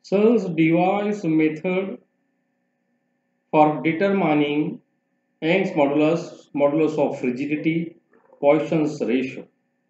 Searle's device method for determining Young's modulus of rigidity, Poisson's ratio.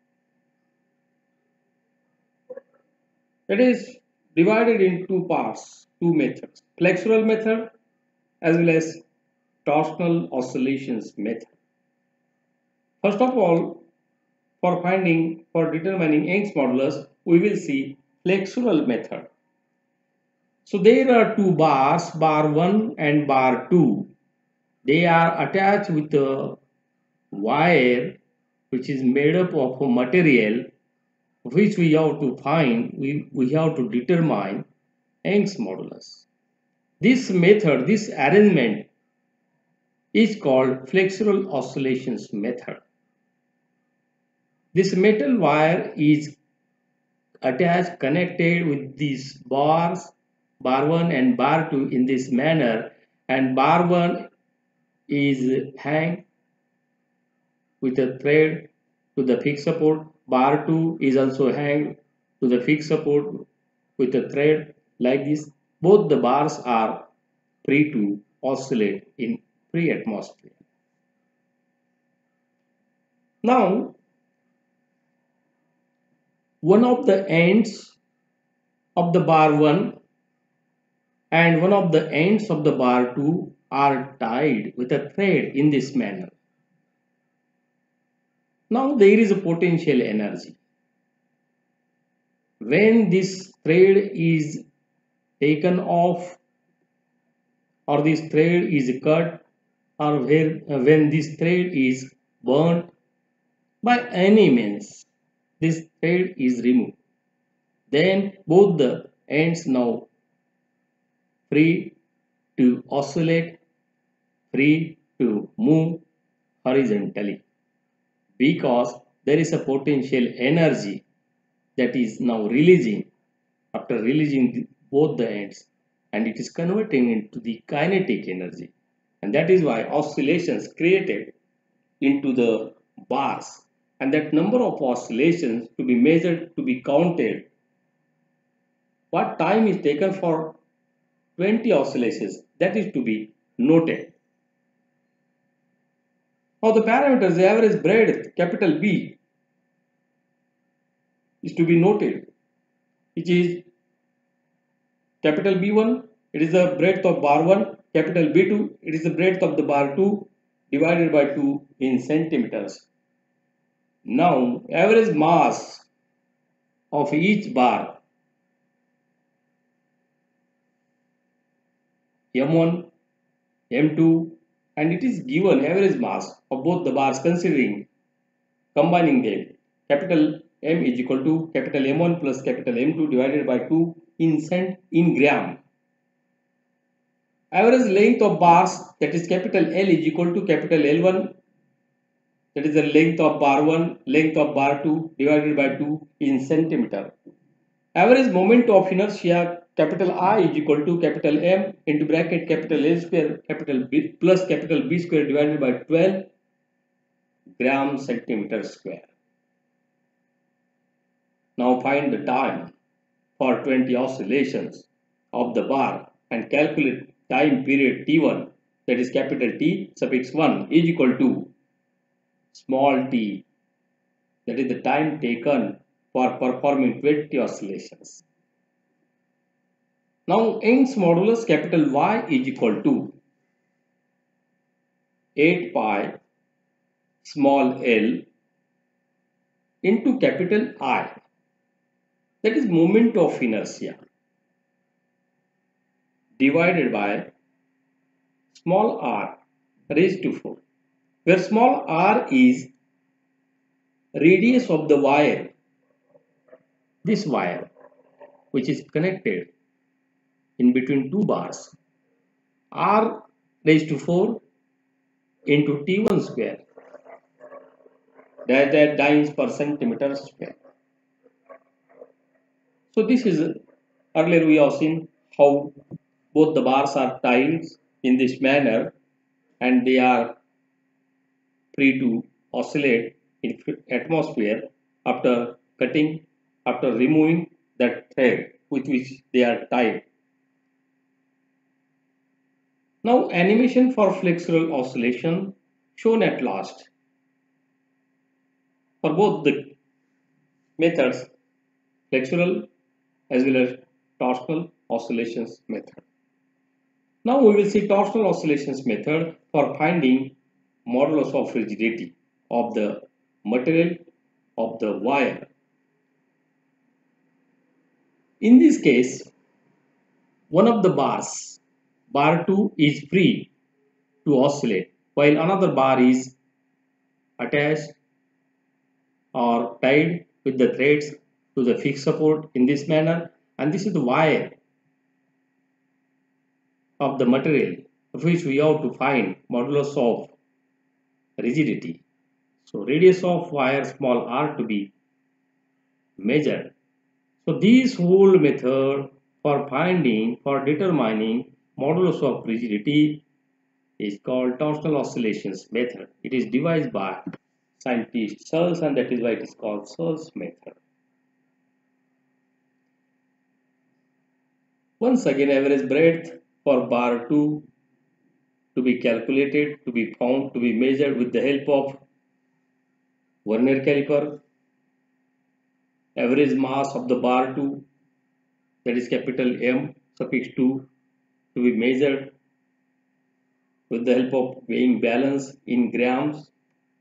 It is divided in two parts, two methods, flexural method as well as torsional oscillations method. First of all, for determining Young's modulus, we will see flexural method. So there are two bars, bar 1 and bar 2. They are attached with a wire which is made up of a material which we have to find, we have to determine Young's modulus. This method, this arrangement is called flexural oscillations method. This metal wire is attached, connected with these bars, bar 1 and bar 2 in this manner, and bar 1 is hanged with a thread to the fixed support. Bar 2 is also hanged to the fixed support with a thread like this. Both the bars are free to oscillate in free atmosphere. Now, one of the ends of the bar 1 and one of the ends of the bar 2 are tied with a thread in this manner. Now there is a potential energy. When this thread is taken off or this thread is cut or when this thread is burnt by any means, this thread is removed. Then both the ends now free to oscillate, free to move horizontally, because there is a potential energy that is now releasing after releasing both the ends, and it is converting into the kinetic energy, and that is why oscillations created into the bars, and that number of oscillations to be measured, to be counted. What time is taken for 20 oscillations, that is to be noted. Now the parameters, the average breadth, capital B, is to be noted, which is capital B1, it is the breadth of bar 1, capital B2, it is the breadth of the bar 2 divided by 2 in centimeters. Now average mass of each bar, M1, M2, and it is given average mass of both the bars considering combining them. Capital M is equal to capital M1 plus capital M2 divided by 2 in gram. Average length of bars, that is capital L, is equal to capital L1, that is the length of bar 1, length of bar 2 divided by 2 in centimeter. Average moment of inertia, capital I, is equal to capital M into bracket capital L square capital B plus capital B square divided by 12 gram centimeter square. Now find the time for 20 oscillations of the bar and calculate time period T1, that is capital T suffix 1 is equal to small t, that is the time taken for performing 20 oscillations. Now Young's modulus capital Y is equal to 8 pi small l into capital I, that is moment of inertia, divided by small r raised to 4, where small r is radius of the wire, this wire which is connected in between two bars, r raised to 4 into T1 square, that dynes per centimeter square. So this is, earlier we have seen how both the bars are tied in this manner and they are free to oscillate in atmosphere after cutting, after removing that thread with which they are tied Now animation for flexural oscillation shown at last for both the methods, flexural as well as torsional oscillations method. Now we will see torsional oscillations method for finding modulus of rigidity of the material of the wire. In this case, one of the bars, bar 2, is free to oscillate while another bar is attached or tied with the threads to the fixed support in this manner, and this is the wire of the material of which we have to find modulus of rigidity. So radius of wire small r to be measured. So this whole method for determining modulus of rigidity is called torsional oscillations method. It is devised by scientist Searles, and that is why it is called Searles method. Once again, average breadth for bar 2 to be calculated, to be found, to be measured with the help of vernier caliper. Average mass of the bar 2, that is capital M suffix 2, to be measured with the help of weighing balance in grams.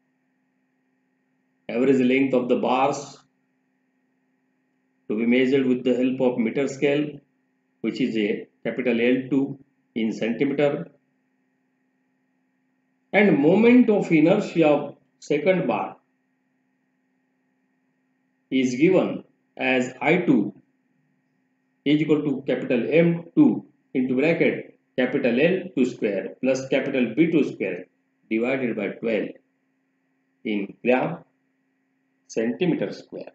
Average length of the bars to be measured with the help of meter scale, which is a capital L2 in centimeter. And moment of inertia of second bar is given as I2 is equal to capital M2 into bracket capital L2 square plus capital B2 square divided by 12 in gram centimeter square.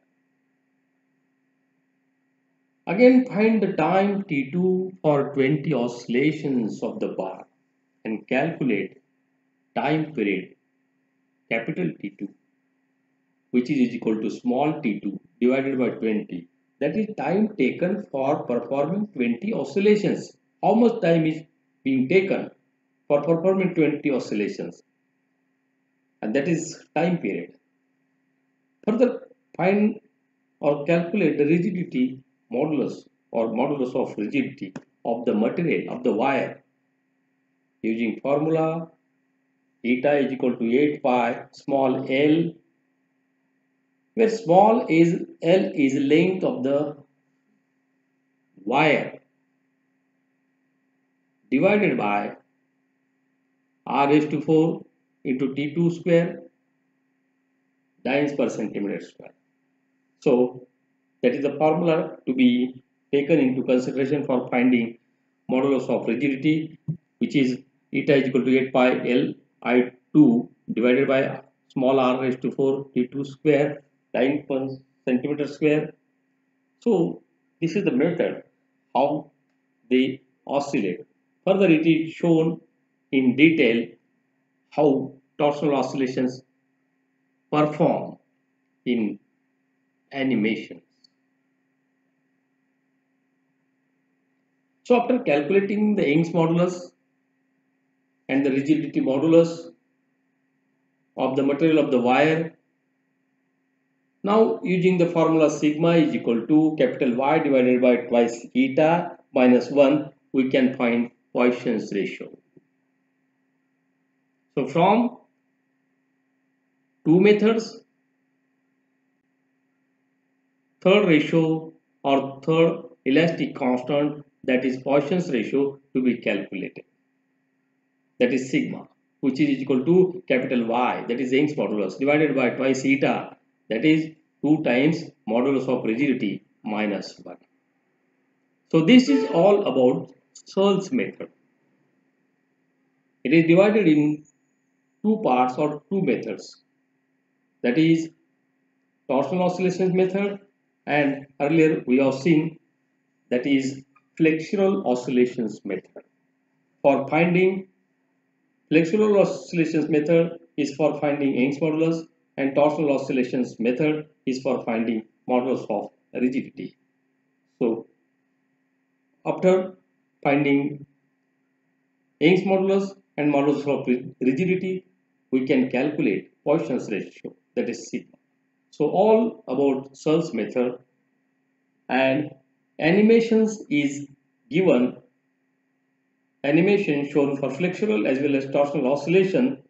Again, find the time T2 for 20 oscillations of the bar and calculate time period capital T2, which is equal to small t2 divided by 20. That is time taken for performing 20 oscillations. How much time is being taken for performing 20 oscillations? And that is time period. Further, find or calculate the rigidity modulus or modulus of rigidity of the material of the wire using formula eta is equal to 8 pi small l, where small is L is length of the wire divided by r raised to 4 into T2 square dynes per centimeter square. So that is the formula to be taken into consideration for finding modulus of rigidity, which is eta is equal to 8 pi L I2 divided by small r raised to 4 T2 square dynes per centimeter square. So this is the method how they oscillate. Further, it is shown in detail how torsional oscillations perform in animations. So after calculating the Young's modulus and the rigidity modulus of the material of the wire, now using the formula sigma is equal to capital Y divided by twice eta minus 1, we can find Poisson's ratio. So from two methods, third ratio or third elastic constant, that is Poisson's ratio, to be calculated. That is sigma, which is equal to capital Y, that is Young's modulus, divided by twice eta, that is 2 times modulus of rigidity minus 1. So this is all about Searles method. It is divided in two parts or two methods, that is torsional oscillations method, and earlier we have seen that is flexural oscillations method. For finding flexural oscillations method is for finding Young's modulus, and torsional oscillations method is for finding modulus of rigidity. So after finding Young's modulus and modulus of rigidity, we can calculate Poisson's ratio, that is sigma. So all about Searle's method, and animations is given, animation shown for flexural as well as torsional oscillation